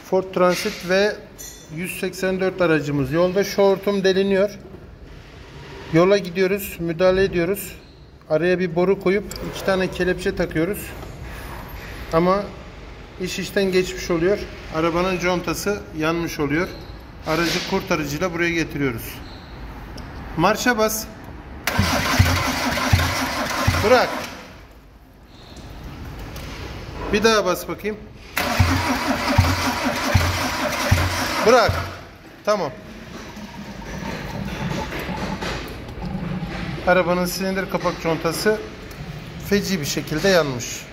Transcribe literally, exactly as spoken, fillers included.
Ford Transit ve yüz seksen dört aracımız yolda. Şu hortum deliniyor. Yola gidiyoruz, müdahale ediyoruz. Araya bir boru koyup iki tane kelepçe takıyoruz. Ama iş işten geçmiş oluyor. Arabanın contası yanmış oluyor. Aracı kurtarıcıyla buraya getiriyoruz. Marşa bas. Bırak. Bir daha bas bakayım. Bırak. Tamam. Arabanın silindir kapak contası feci bir şekilde yanmış.